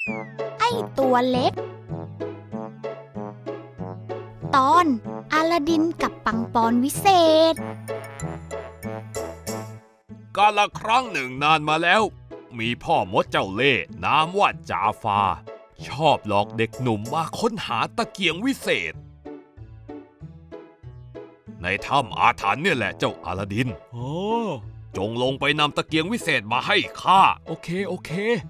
ไอ้ตัวเล็กตอนอลาดินกับปังปอนวิเศษกาลครั้งหนึ่งนานมาแล้วมีพ่อมดเจ้าเล่ห์นามว่าจาฟาชอบหลอกเด็กหนุ่มมาค้นหาตะเกียงวิเศษในถ้ำอาถรรพ์เนี่ยแหละเจ้าอลาดินจงลงไปนำตะเกียงวิเศษมาให้ข้าโอเค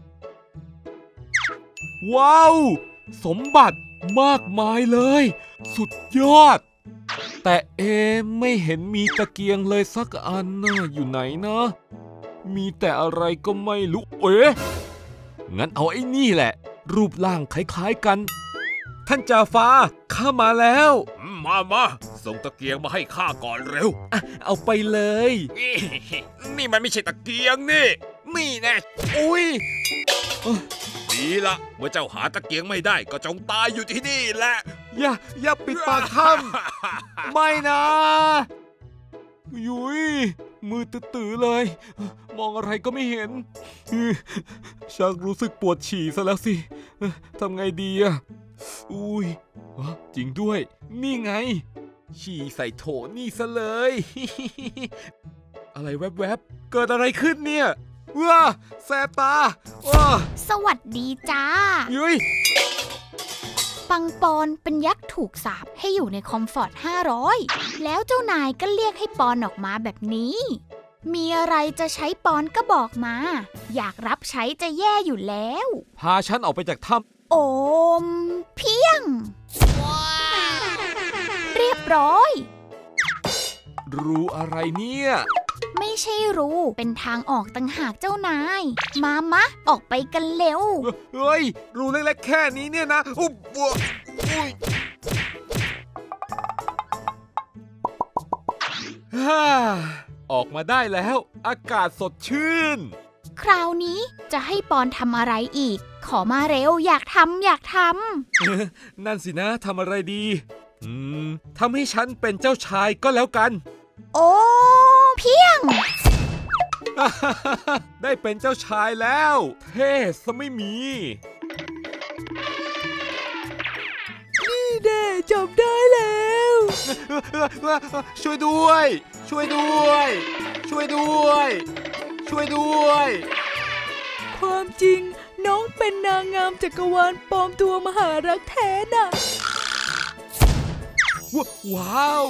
ว้าวสมบัติมากมายเลยสุดยอดแต่ไม่เห็นมีตะเกียงเลยสักอันนะอยู่ไหนนะมีแต่อะไรก็ไม่รู้งั้นเอาไอ้นี่แหละรูปร่างคล้ายๆกันท่านจาฟาข้ามาแล้วมาส่งตะเกียงมาให้ข้าก่อนเร็วเอาไปเลยนี่มันไม่ใช่ตะเกียงนี่แน่อุ้ยดีละเมื่อเจ้าหาตะเกียงไม่ได้ก็จงตายอยู่ที่นี่แหละอย่าปิดปากถ้ำไม่นะยุ้ยมือตื้อเลยมองอะไรก็ไม่เห็นชักรู้สึกปวดฉี่ซะแล้วสิทำไงดีอุ้ยจริงด้วยนี่ไงฉี่ใส่โถนี่ซะเลยอะไรแวบๆเกิดอะไรขึ้นเนี่ยว้าแสบตาสวัสดีจ้ายุ้ยปังปอนเป็นยักษ์ถูกสาปให้อยู่ในคอมฟอร์ต500แล้วเจ้านายก็เรียกให้ปอนออกมาแบบนี้มีอะไรจะใช้ปอนก็บอกมาอยากรับใช้จะแย่อยู่แล้วพาฉันออกไปจากถ้ำโอมเพียงเรียบร้อยรู้อะไรเนี่ยไม่ใช่รู้เป็นทางออกต่างหากเจ้านายมะออกไปกันเร็วเฮ้ยรูเล็กๆแค่นี้เนี่ยนะออกมาได้แล้วอากาศสดชื่นคราวนี้จะให้ปอนทำอะไรอีกขอมาเร็วอยากทำนั่นสินะทำอะไรดีทำให้ฉันเป็นเจ้าชายก็แล้วกันโอ้เพียงได้เป็นเจ้าชายแล้วเท่ซะไม่มีนี่แน่จับได้แล้วช่วยด้วยความจริงน้องเป็นนางงามจักรวาลปลอมตัวมหารักแท้น่ะว้าว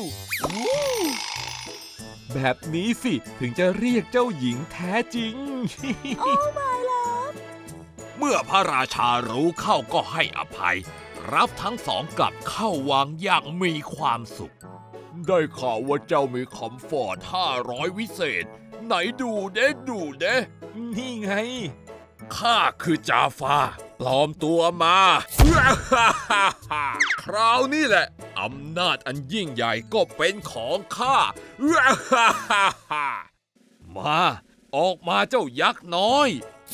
แบบนี้สิถึงจะเรียกเจ้าหญิงแท้จริงโอ้ไม่ล่ะเมื่อพระราชารู้เข้าก็ให้อภัยรับทั้งสองกลับเข้าวังอย่างมีความสุขได้ข่าวว่าเจ้ามีคอมฟอร์ต500วิเศษไหนดูเด้นี่ไงข้าคือจาฟาปลอมตัวมาคราวนี้แหละอำนาจอันยิ่งใหญ่ก็เป็นของข้ามาออกมาเจ้ายักษ์น้อย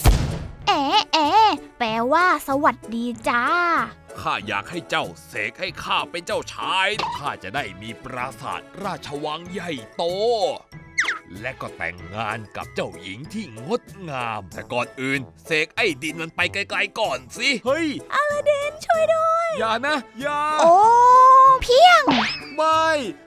แปลว่าสวัสดีจ้าข้าอยากให้เจ้าเสกให้ข้าเป็นเจ้าชายข้าจะได้มีปราสาทราชวังใหญ่โตและก็แต่งงานกับเจ้าหญิงที่งดงามแต่ก่อนอื่นเสกไอ้ดินมันไปไกลๆก่อนสิเฮ้ยอลาดินช่วยด้วยอย่านะอย่าโอ้เพียงไม่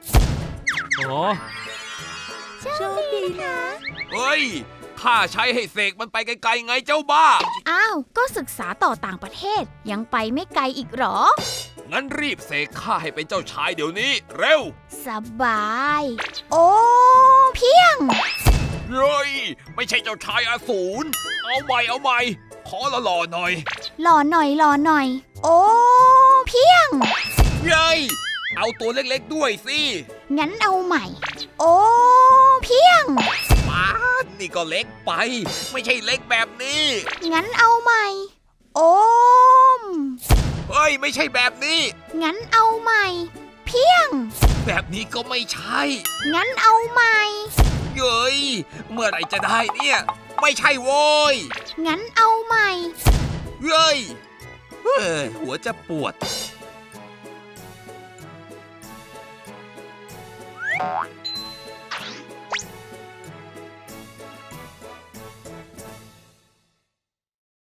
โชคดีนะเฮ้ยข้าใช้ให้เสกมันไปไกลๆไงเจ้าบ้าอ้าวก็ศึกษาต่อต่างประเทศยังไปไม่ไกลอีกหรองั้นรีบเสกข้าให้เป็นเจ้าชายเดี๋ยวนี้เร็วสบายโอ้เพียงเฮ้ยไม่ใช่เจ้าชายอสูรเอาใหม่ขอหล่อหน่อยหล่อหน่อยโอ้เพียงเฮ้ยเอาตัวเล็กๆด้วยสิงั้นเอาใหม่โอ้เพียงนี่ก็เล็กไปไม่ใช่เล็กแบบนี้งั้นเอาใหม่โอมเฮ้ยไม่ใช่แบบนี้งั้นเอาใหม่เพียงแบบนี้ก็ไม่ใช่งั้นเอาใหม่เย้ยเมื่อไหร่จะได้เนี่ยไม่ใช่โว้ยงั้นเอาใหม่เย้ยหัวจะปวด